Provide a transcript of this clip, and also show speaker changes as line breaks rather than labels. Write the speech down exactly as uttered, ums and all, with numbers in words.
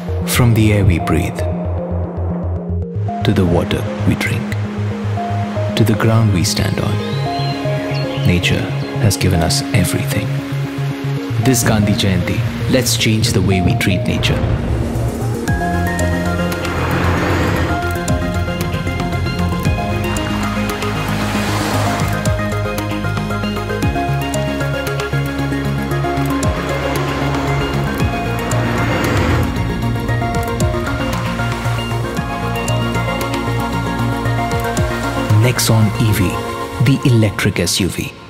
From the air we breathe, to the water we drink, to the ground we stand on, nature has given us everything. This Gandhi Jayanti, let's change the way we treat nature. Nexon E V, the electric S U V.